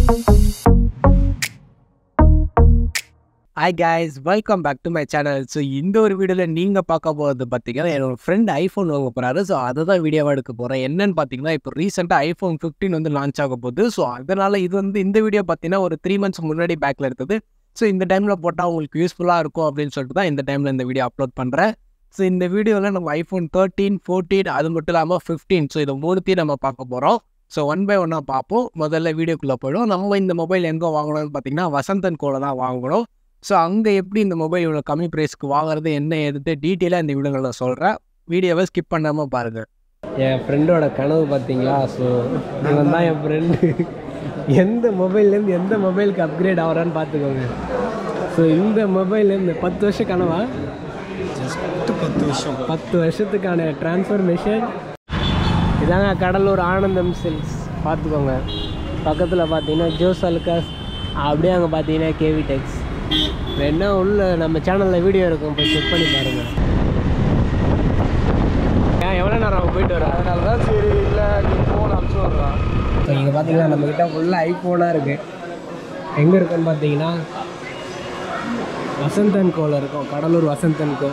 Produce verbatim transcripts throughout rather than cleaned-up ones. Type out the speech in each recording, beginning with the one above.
Hi guys, welcome back to my channel. So இந்த ஒரு வீடியோல நீங்க பார்க்க போறது பாத்தீங்கன்னா என்னோட friend ஐபோன் வாங்க போறாரு. சோ அத தான் வீடியோவா எடுக்க போறேன். என்னன்னு பாத்தீங்கன்னா இப்போ ரீசன்ட்டா ஐபோன் fifteen வந்து லான்ச் ஆக போகுது. சோ அதனால இது வந்து இந்த வீடியோ பாத்தீங்கன்னா ஒரு three months முன்னாடி பேக்ல எடுத்தது. சோ இந்த டைம்ல போட்டா உங்களுக்கு யூஸ்ஃபுல்லா இருக்கும் அப்படினு சொல்லிட்டு தான் இந்த டைம்ல இந்த வீடியோ அப்லோட் பண்றேன். சோ இந்த வீடியோல நம்ம ஐபோன் thirteen, fourteen அது மட்டும் இல்லாம fifteen சோ இது மூணுத்தையும் நம்ம பார்க்க போறோம். ஸோ ஒன் பை ஒன்னாக பார்ப்போம். முதல்ல வீடியோக்குள்ளே போய்டும். நம்ம இந்த மொபைல் எங்கே வாங்கணும்னு பார்த்தீங்கன்னா வசந்தன் கோவில் தான் வாங்கணும். ஸோ அங்கே எப்படி இந்த மொபைல் இவ்வளோ கம்மி ப்ரைஸ்க்கு வாங்குறது என்ன எதுட்டு டீட்டெயிலாக இந்த வீடியோவில் சொல்கிறேன். வீடியோவை ஸ்கிப் பண்ணாமல் பாருங்கள். என் ஃப்ரெண்டோட கனவு பார்த்தீங்களா? ஸோ இவன் தான் என் ஃப்ரெண்டு. எந்த மொபைல்லேருந்து எந்த மொபைலுக்கு அப்கிரேட் ஆகிறான்னு பார்த்துக்கோங்க. ஸோ இந்த மொபைல்லேருந்து பத்து வருஷம் கனவா? ஜஸ்ட்டு பத்து வருஷம் பத்து வருஷத்துக்கான டிரான்ஸ்ஃபர்மேஷன். இதாங்க கடலூர் ஆனந்தம் சில்க்ஸ் பார்த்துக்கோங்க. பக்கத்தில் பார்த்தீங்கன்னா ஜோஸ் அலுகாஸ், அப்படியே அங்கே பார்த்தீங்கன்னா கேவி டெக்ஸ். வேணா உள்ள நம்ம சேனலில் வீடியோ இருக்கும், போய் செக் பண்ணி பாருங்கள். ஏன் எவ்வளோ நேரம் போயிட்டு வரோம், அதனால தான் சரி இல்லை நீ ஃபோன் அனுப்பிச்சு விட்றான். ஸோ இங்கே பார்த்தீங்கன்னா நம்மக்கிட்ட ஃபுல்லாக ஐஃபோனாக இருக்குது. எங்கே இருக்குன்னு பார்த்தீங்கன்னா வசந்தன் கோவில் இருக்கும், கடலூர் வசந்தன் கோ.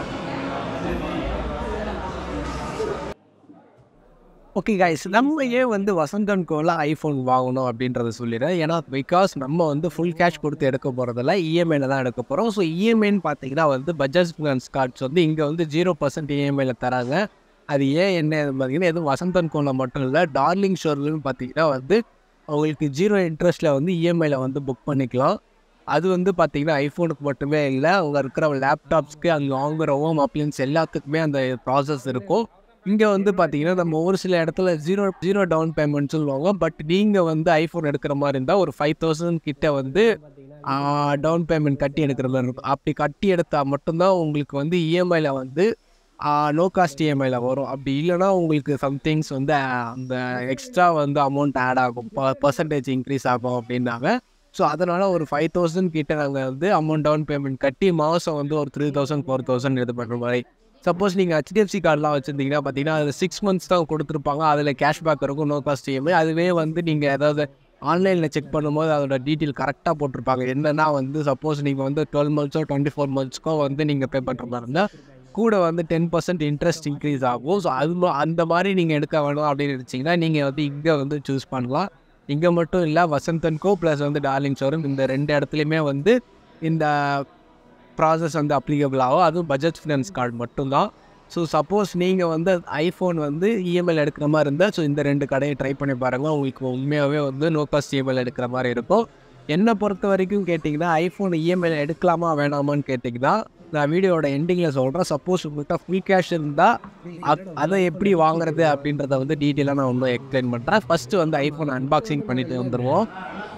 ஓகே கைஸ், நம்ம ஏன் வந்து வசந்தன் கோவில் ஐஃபோன் வாங்கணும் அப்படின்றத சொல்லிடுறேன். ஏன்னா பிகாஸ் நம்ம வந்து ஃபுல் கேஷ் கொடுத்து எடுக்க போகிறதில்ல, இஎம்ஐயில் தான் எடுக்க போகிறோம். ஸோ இஎம்ஐன்னு பார்த்தீங்கன்னா வந்து பஜாஜ் ஃபினான்ஸ் கார்ட்ஸ் வந்து இங்கே வந்து ஜீரோ பர்சன்ட் இஎம்ஐயில் தராங்க. அது ஏன் என்ன பார்த்தீங்கன்னா எதுவும் வசந்தன் கோவில் மட்டும் இல்லை, டார்லிங் ஷோர்லையும் பார்த்தீங்கன்னா வந்து அவங்களுக்கு ஜீரோ இன்ட்ரெஸ்ட்டில் வந்து இஎம்ஐயில் வந்து புக் பண்ணிக்கலாம். அது வந்து பார்த்திங்கன்னா ஐஃபோனுக்கு மட்டுமே இல்லை, அவங்க இருக்கிற லேப்டாப்ஸ்க்கு அங்கே வாங்குகிற ஹோம் அப்ளையன்ஸ் எல்லாத்துக்குமே அந்த ப்ராசஸ் இருக்கும். இங்கே வந்து பார்த்தீங்கன்னா நம்ம ஒரு சில இடத்துல ஜீரோ ஜீரோ டவுன் பேமெண்ட் சொல்லுவாங்க. பட் நீங்கள் வந்து ஐஃபோன் எடுக்கிற மாதிரி இருந்தால் ஒரு ஃபைவ் தௌசண்ட் கிட்ட வந்து டவுன் பேமெண்ட் கட்டி எடுக்கிற மாதிரி இருக்கும். அப்படி கட்டி எடுத்தால் மட்டும்தான் உங்களுக்கு வந்து இஎம்ஐயில் வந்து லோ காஸ்ட் இஎம்ஐயில் வரும். அப்படி இல்லைனா உங்களுக்கு சம்திங்ஸ் வந்து அந்த எக்ஸ்ட்ரா வந்து அமௌண்ட் ஆட் ஆகும், பர்சன்டேஜ் இன்க்ரீஸ் ஆகும் அப்படின்னாங்க. ஸோ அதனால் ஒரு ஃபைவ் தௌசண்ட் கிட்ட நாங்கள் வந்து அமௌண்ட் டவுன் பேமெண்ட் கட்டி மாதம் வந்து ஒரு த்ரீ தௌசண்ட் ஃபோர் தௌசண்ட் இது பண்ணுற மாதிரி. சப்போஸ் நீங்கள் ஹெச்டிஎஃப்சி கார்டெலாம் வச்சுருந்தீங்கன்னா பார்த்தீங்கன்னா அது சிக்ஸ் மந்த்ஸ் தான் கொடுத்துருப்பாங்க. அதில் கேஷ்பேக் இருக்கும், நோ காஸ்ட் இஎம்ஐ. அதுவே வந்து நீங்கள் ஏதாவது ஆன்லைனில் செக் பண்ணும்போது அதோட டீட்டெயில் கரெக்டாக போட்டிருப்பாங்க. என்னென்னா வந்து சப்போஸ் நீங்கள் வந்து டுவெல் மந்த்ஸோ டுவெண்ட்டி ஃபோர் மந்த்ஸ்க்கோ வந்து நீங்கள் பே பண்ணுற மாதிரி இருந்தால் கூட வந்து டென் பர்சன்ட் இன்ட்ரெஸ்ட் இன்க்ரீஸ் ஆகும். ஸோ அது அந்த மாதிரி நீங்கள் எடுக்க வேணும் அப்படின்னு நினச்சிங்கன்னா நீங்கள் வந்து இங்கே வந்து சூஸ் பண்ணலாம். இங்கே மட்டும் இல்லை, வசந்தன்கோ ப்ளஸ் வந்து டார்லிங் ஷோரூம் இந்த ரெண்டு இடத்துலையுமே வந்து இந்த ப்ராசஸ் வந்து அப்ளிகபிள் ஆகும். அதுவும் பஜாஜ் ஃபினான்ஸ் கார்டு மட்டும்தான். ஸோ சப்போஸ் நீங்கள் வந்து ஐஃபோன் வந்து இஎம்ஐயில் எடுக்கிற மாதிரி இருந்தால் ஸோ இந்த ரெண்டு கடையை ட்ரை பண்ணி பாருங்கள். உங்களுக்கு உண்மையாகவே வந்து நோ காஸ்ட் இஎம்ஐயில் எடுக்கிற மாதிரி இருக்கும். என்னை பொறுத்த வரைக்கும் கேட்டிங்கன்னா ஐஃபோன் இஎம்ஐயில் எடுக்கலாமா வேணாமான்னு கேட்டிங்கன்னா நான் வீடியோட எண்டிங்கில் சொல்கிறேன். சப்போஸ் உங்கள்கிட்ட ஃபுல் கேஷ் இருந்தால் அதை எப்படி வாங்குறது அப்படின்றத வந்து டீட்டெயிலாக நான் ஒன்றும் எக்ஸ்பிளைன் பண்ணுறேன். ஃபஸ்ட்டு வந்து ஐஃபோன் அன்பாக்சிங் பண்ணிவிட்டு வந்துடுவோம்.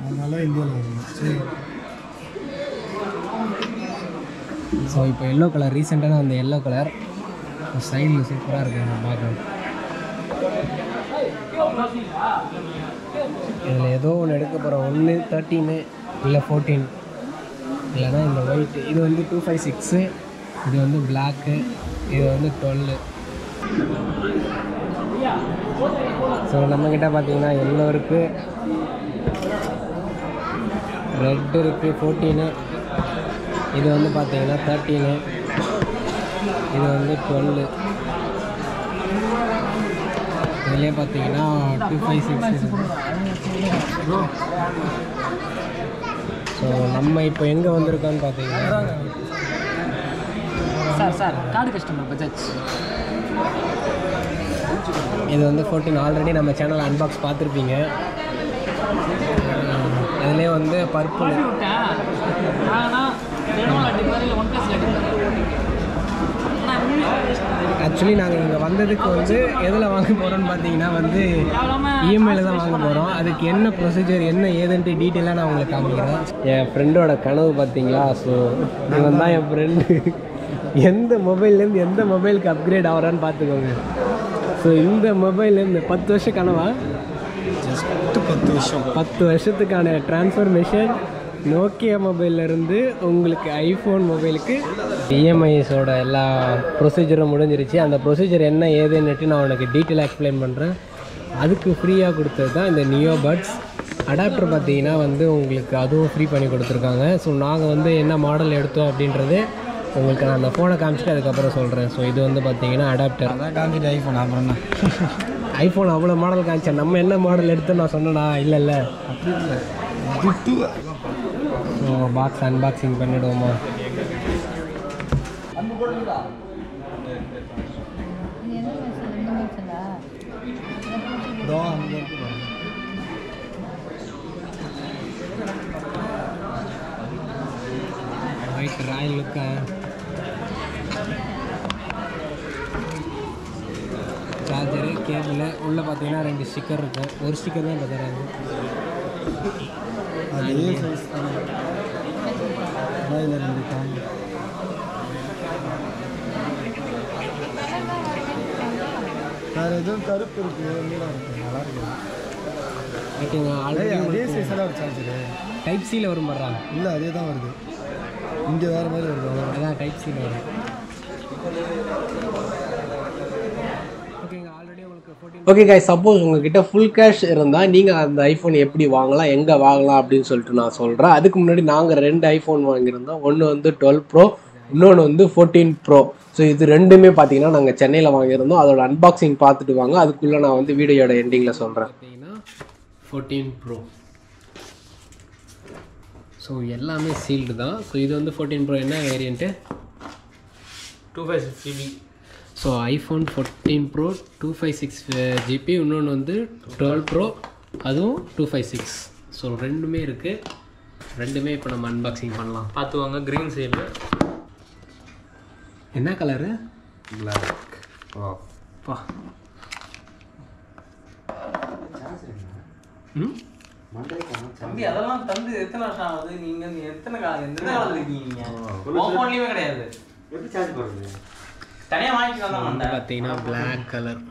ஸோ இப்போ எல்லோ கலர் ரீசெண்டான அந்த எல்லோ கலர் சைடில் சூப்பராக இருக்குங்க பார்க்க. இதில் ஏதோ ஒன்று எடுக்க போகிறோம். ஒன்று தேர்ட்டீனு இல்லை ஃபோர்டீன், இல்லைனா இந்த ஒயிட்டு. இது வந்து டூ ஃபைவ் சிக்ஸு, இது வந்து பிளாக்கு, இது வந்து டுவெல்லு. ஸோ நம்மக்கிட்ட பார்த்தீங்கன்னா எல்லோ இருக்குது, ரெட் இருக்குது, ஃபோர்டீனு. இது வந்து பார்த்தீங்கன்னா தேர்ட்டீனு, இது வந்து டுவெல்லு. இதுலேயே பார்த்தீங்கன்னா டூ ஃபைவ் சிக்ஸ். ஸோ நம்ம இப்போ எங்கே வந்திருக்கோன்னு பார்த்தீங்கன்னா sir sir card customer Bajaj. இது வந்து ஃபோர்டீன் ஆல்ரெடி நம்ம சேனல் அன்பாக்ஸ் பார்த்துருப்பீங்க. அதுலேயே வந்து பர்பிள். ஆக்சுவலி நாங்கள் இங்கே வந்ததுக்கு வந்து எதில் வாங்க போகிறோன்னு பார்த்தீங்கன்னா வந்து இஎம்ஐயில் தான் வாங்க போகிறோம். அதுக்கு என்ன ப்ரொசீஜர் என்ன ஏதுன்ட்டு டீட்டெயிலாக நான் உங்களுக்கு காமிக்கிறேன். என் ஃப்ரெண்டோட கனவு பார்த்தீங்களா? ஸோ இவன் தான் என் ஃப்ரெண்டு. எந்த மொபைல்லேருந்து எந்த மொபைலுக்கு அப்கிரேட் ஆகிறான்னு பார்த்துக்கோங்க. ஸோ இந்த மொபைல்லேருந்து பத்து வருஷம் கனவா? ஜஸ்ட்டு பத்து வருஷம் பத்து வருஷத்துக்கான டிரான்ஸ்ஃபர்மேஷன். நோக்கியா மொபைல்லேருந்து உங்களுக்கு ஐஃபோன் மொபைலுக்கு இஎம்ஐஸோட எல்லா ப்ரொசீஜரும் முடிஞ்சிருச்சு. அந்த ப்ரொசீஜர் என்ன ஏதுன்னுட்டு நான் உனக்கு டீட்டெயிலாக எக்ஸ்பிளைன் பண்ணுறேன். அதுக்கு ஃப்ரீயாக கொடுத்தது தான் இந்த நியோ பட்ஸ். அடாப்டர் பார்த்தீங்கன்னா வந்து உங்களுக்கு அதுவும் ஃப்ரீ பண்ணி கொடுத்துருக்காங்க. ஸோ நாங்கள் வந்து என்ன மாடல் எடுத்தோம் அப்படின்றது உங்களுக்கு நான் அந்த ஃபோனை காமிச்சிட்டு அதுக்கப்புறம் சொல்கிறேன். ஸோ இது வந்து பார்த்தீங்கன்னா அடாப்டர் அதான் காமிச்சிட்டு ஐஃபோன் அப்புறம் ஐஃபோன் அவ்வளோ மாடல் காமிச்சேன். நம்ம என்ன மாடல் எடுத்தோம் நான் சொன்னேனா? இல்லை இல்லை அப்படி இல்லை. ஸோ பாக்ஸ் அன்பாக்சிங் பண்ணிவிடுவோமா? ரைட் ராயல் லுக்கா சார்ஜரு கேபிள் உள்ளே பார்த்தீங்கன்னா ரெண்டு ஸ்டிக்கர் இருக்கும். ஒரு ஸ்டிக்கர் தான் இப்போ தராங்க. அதே சைஸ் தான் ரெண்டு காம். வேறு எதுவும் கருப்பு இருக்குது நீளாக இருக்குது நல்லா இருக்குது. ஓகேங்க. ஆல்ரெடி அதே சைஸில் ஒரு சார்ஜரு டைப் சியில் வரும் பண்றா? இல்லை அதே தான் வருது. இங்கே வேறு மாதிரி வருது. அதான் டைப் சியில் வரும். ஓகேங்க. ஆல்ரெடி உங்களுக்கு ஓகே காய், சப்போஸ் உங்ககிட்ட ஃபுல் கேஷ் இருந்தால் நீங்கள் அந்த ஐஃபோன் எப்படி வாங்கலாம், எங்கே வாங்கலாம் அப்படின்னு சொல்லிட்டு நான் சொல்கிறேன். அதுக்கு முன்னாடி நாங்கள் ரெண்டு ஐஃபோன் வாங்கியிருந்தோம். ஒன்று வந்து டுவெல் ப்ரோ, இன்னொன்று வந்து ஃபோர்டீன் ப்ரோ. ஸோ இது ரெண்டுமே பார்த்தீங்கன்னா நாங்கள் சென்னையில் வாங்கியிருந்தோம். அதோட அன்பாக்சிங் பார்த்துட்டு வாங்க. அதுக்குள்ளே நான் வந்து வீடியோட எண்டிங்கில் சொல்கிறேன். பார்த்தீங்கன்னா ஃபோர்டீன் ப்ரோ. ஸோ எல்லாமே சீல்டு தான். ஸோ இது வந்து ஃபோர்டீன் ப்ரோ என்ன variant? Two five six GB. So iPhone fourteen pro two five six GB. இன்னொன்று வந்து டுவெல் ப்ரோ, அதுவும் டூ ஃபைவ் சிக்ஸ். ஸோ ரெண்டுமே இருக்குது. ரெண்டுமே இப்போ நம்ம அன்பாக்சிங் பண்ணலாம். பார்த்துவாங்க. க்ரீன் சைடு என்ன கலரு? பிளாக். பா ம் தம்பி அதெல்லாம் தந்து எத்தனை வருஷம் ஆகுது? நீங்கள் எத்தனை காலம் எந்த காலத்தில் இருக்கீங்க? ஃபோன்லேயுமே கிடையாது. எப்படி சார்ஜ் போடுறது? தனியாக வாங்கிட்டு வந்தாங்க. பார்த்தீங்கன்னா பிளாக் கலர்.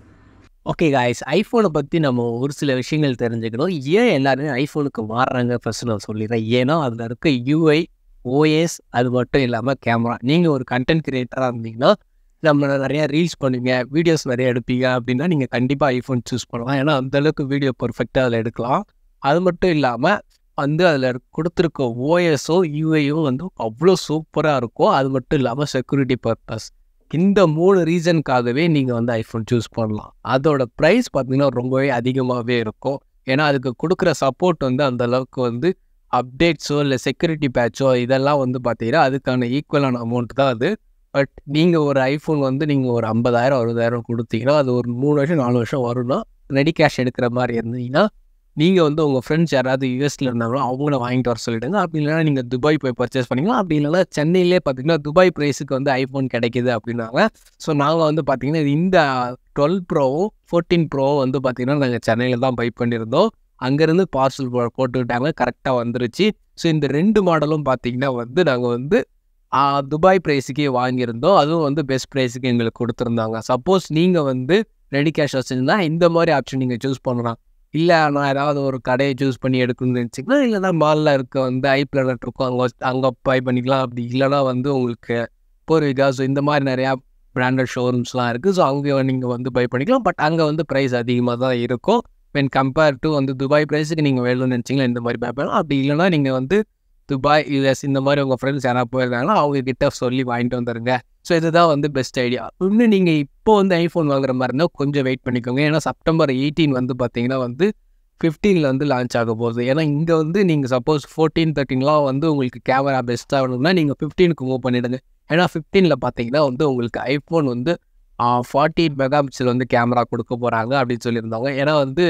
ஓகே காய்ஸ், ஐஃபோனை பற்றி நம்ம ஒரு சில விஷயங்கள் தெரிஞ்சுக்கணும். ஏன் எல்லாருமே ஐஃபோனுக்கு மாறுறாங்க ஃபஸ்ட்டு நான் சொல்லிடுறேன். ஏன்னா அதில் இருக்க யூஐ, ஓஎஸ், அது மட்டும் இல்லாமல் கேமரா. நீங்கள் ஒரு கண்டென்ட் க்ரியேட்டராக இருந்தீங்கன்னா, நம்ம நிறையா ரீல்ஸ் பண்ணுவீங்க, வீடியோஸ் நிறையா எடுப்பீங்க அப்படின்னா நீங்கள் கண்டிப்பாக ஐஃபோன் சூஸ் பண்ணலாம். ஏன்னா அந்தளவுக்கு வீடியோ பர்ஃபெக்டாக அதில் எடுக்கலாம். அது மட்டும் இல்லாமல் வந்து அதில் கொடுத்துருக்க ஓஎஸோ யூஐயோ வந்து அவ்வளோ சூப்பராக இருக்கும். அது மட்டும் இல்லாமல் செக்யூரிட்டி பர்பஸ், இந்த மூணு ரீசனுக்காகவே நீங்கள் வந்து ஐஃபோன் சூஸ் பண்ணலாம். அதோட ப்ரைஸ் பார்த்திங்கன்னா ரொம்பவே அதிகமாகவே இருக்கும். ஏன்னா அதுக்கு கொடுக்குற சப்போர்ட் வந்து அந்தளவுக்கு வந்து அப்டேட்ஸோ இல்லை செக்யூரிட்டி பேட்சோ இதெல்லாம் வந்து பார்த்தீங்கன்னா அதுக்கான ஈக்குவலான அமௌண்ட் தான் அது. பட் நீங்கள் ஒரு ஐஃபோன் வந்து நீங்கள் ஒரு ஐம்பதாயிரம் அறுபதாயிரம் கொடுத்தீங்கன்னா அது ஒரு மூணு வருஷம் நாலு வருஷம் வரும்னா ரெடி கேஷ் எடுக்கிற மாதிரி இருந்தீங்கன்னா நீங்கள் வந்து உங்கள் ஃப்ரெண்ட்ஸ் யாராவது யூஎஸில் இருந்தாங்களோ அவங்கள வாங்கிட்டு வர சொல்லிவிடுங்க. அப்படி இல்லைனா நீங்கள் துபாய் போய் பர்ச்சேஸ் பண்ணிக்கலாம். அப்படி இல்லைனா சென்னையிலே பார்த்தீங்கன்னா துபாய் ப்ரைஸுக்கு வந்து ஐஃபோன் கிடைக்கிது அப்படின்னாங்க. ஸோ நாங்கள் வந்து பார்த்திங்கன்னா இந்த டுவெல் ப்ரோவும் ஃபோர்டீன் ப்ரோவும் வந்து பார்த்திங்கன்னா நாங்கள் சென்னையில் தான் பை பண்ணியிருந்தோம். அங்கேருந்து பார்சல் போ போட்டுக்கிட்டாங்க, கரெக்டாக வந்துருச்சு. ஸோ இந்த ரெண்டு மாடலும் பார்த்திங்கன்னா வந்து நாங்கள் வந்து துபாய் ப்ரைஸுக்கே வாங்கியிருந்தோம். அதுவும் வந்து பெஸ்ட் ப்ரைஸுக்கு எங்களுக்கு கொடுத்துருந்தாங்க. சப்போஸ் நீங்கள் வந்து ரெடி கேஷ் வச்சுருந்தா இந்த மாதிரி ஆப்ஷன் நீங்கள் சூஸ் பண்ணலாம். இல்லை நான் ஏதாவது ஒரு கடையை சூஸ் பண்ணி எடுக்கணும்னு நினச்சிங்கன்னா இல்லைனா மாலில் இருக்க வந்து ஐ பிளானட் இருக்கும், அங்கே அங்கே பை பண்ணிக்கலாம். அப்படி இல்லைனா வந்து உங்களுக்கு பூர்விகா, ஸோ இந்த மாதிரி நிறையா பிராண்டட் ஷோரூம்ஸ்லாம் இருக்குது. ஸோ அங்கே நீங்கள் வந்து பை பண்ணிக்கலாம். பட் அங்கே வந்து ப்ரைஸ் அதிகமாக தான் இருக்கும். வென் கம்பேர் டு வந்து துபாய் ப்ரைஸுக்கு நீங்கள் வேணும்னு நினச்சிங்கன்னா இந்த மாதிரி பை பண்ணலாம். அப்படி இல்லைனா நீங்கள் வந்து துபாய், யூஎஸ் இந்த மாதிரி உங்கள் ஃப்ரெண்ட்ஸ் யாராவது போயிருந்தாங்கன்னா அவங்கக்கிட்ட சொல்லி வாங்கிட்டு வந்துடுங்க. ஸோ இதுதான் வந்து பெஸ்ட் ஐடியா. இன்னும் நீங்கள் இப்போ வந்து ஐஃபோன் வாங்குற மாதிரி இருந்தால் கொஞ்சம் வெயிட் பண்ணிக்கோங்க. ஏன்னா செப்டம்பர் எயிட்டீன் வந்து பார்த்தீங்கன்னா வந்து ஃபிஃப்டீனில் வந்து லான்ச் ஆக போகுது. ஏன்னா இங்கே வந்து நீங்கள் சப்போஸ் ஃபோர்டீன் தேர்ட்டின்லாம் வந்து உங்களுக்கு கேமரா பெஸ்ட்டாக வேணும்னா நீங்கள் ஃபிஃப்டீனுக்கு மூவ் பண்ணிவிடுங்க. ஏன்னா ஃபிஃப்டீனில் பார்த்தீங்கன்னா வந்து உங்களுக்கு ஐஃபோன் வந்து ஃபார்ட்டி எயிட் மெகா பிக்சல் வந்து கேமரா கொடுக்க போகிறாங்க அப்படின்னு சொல்லியிருந்தாங்க. ஏன்னா வந்து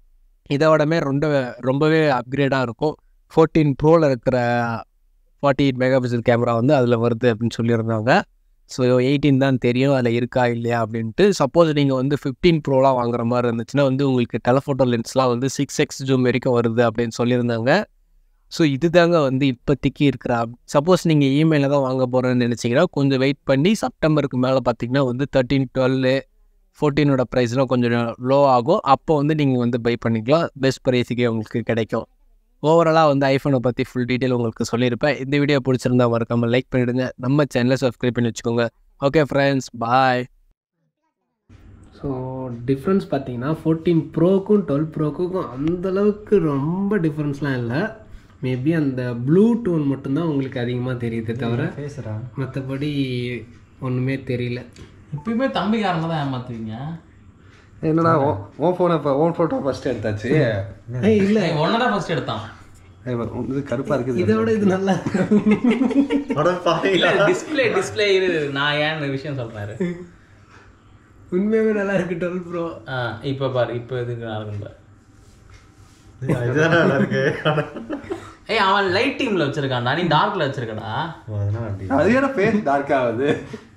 இதோடமே ரொம்ப ரொம்பவே அப்கிரேடாக இருக்கும். ஃபோர்டீன் ப்ரோவில் இருக்கிற forty eight megapixel camera வந்து அதில் வருது அப்படின்னு சொல்லியிருந்தாங்க. ஸோ எயிட்டீன் தான் தெரியும் அதில் இருக்கா இல்லையா அப்படின்ட்டு. சப்போஸ் நீங்கள் வந்து ஃபிஃப்டீன் ப்ரோலாம் வாங்குற மாதிரி இருந்துச்சுன்னா வந்து உங்களுக்கு டெலஃபோட்டோ லென்ஸ்லாம் வந்து சிக்ஸ் எக்ஸ் ஜூம் வரைக்கும் வருது அப்படின்னு சொல்லியிருந்தாங்க. ஸோ இது தாங்க வந்து இப்போதைக்கு இருக்கிற. சப்போஸ் நீங்கள் இஎம்ஐயில் தான் வாங்க போகிறேன்னு நினச்சிங்கன்னா கொஞ்சம் வெயிட் பண்ணி செப்டம்பருக்கு மேலே பார்த்தீங்கன்னா வந்து தேர்ட்டீன் டுவெல் ஃபோர்டீனோட ப்ரைஸ்லாம் கொஞ்சம் லோ ஆகும். அப்போ வந்து நீங்கள் வந்து பை பண்ணிக்கலாம். பெஸ்ட் ப்ரைஸுக்கே உங்களுக்கு கிடைக்கும். ஓவராலாக வந்து ஐஃபோனை பற்றி ஃபுல் டீட்டெயில் உங்களுக்கு சொல்லியிருப்பேன். இந்த வீடியோ பிடிச்சிருந்தா மறக்காமல் லைக் பண்ணிவிடுங்க. நம்ம சேனலை சப்ஸ்கிரைப் பண்ணி வச்சுக்கோங்க. Okay friends, bye. So so difference பார்த்தீங்கன்னா ஃபோர்டீன் ப்ரோக்கும் டுவெல் ப்ரோக்கும் அந்தளவுக்கு ரொம்ப டிஃப்ரென்ஸ்லாம் இல்லை. மேபி அந்த ப்ளூ டோன் மட்டும்தான் உங்களுக்கு அதிகமாக தெரியுது தவிர மற்றபடி ஒன்றுமே தெரியல. இப்பயுமே தம்பிக்காரங்க தான் ஏமாத்துவீங்க. என்னடா ஓன் ஃபோனை இப்போ ஓன் ஃபோட்டோ ஃபஸ்ட்டு எடுத்தாச்சு. இல்லை ஒன்றை தான் ஃபஸ்ட் எடுத்தான். இது கருப்பாக இருக்குது. இதை விட இது நல்லா இல்லை டிஸ்பிளே டிஸ்பிளே இது நான் ஏன் விஷயம் சொல்கிறாரு. உண்மையாகவே நல்லா இருக்கு டுவெல் ப்ரோ. ஆ இப்போ பாரு இப்போ எதுக்கு நல்லா இருக்குன்ற. இதுதான் நல்லா இருக்கு. ஏய் அவன் லைட் டீமில் வச்சுருக்கான்டா, நீ டார்க்கில் வச்சுருக்கடா. அது ஏன்னா ஃபேஸ் டார்க் ஆகுது.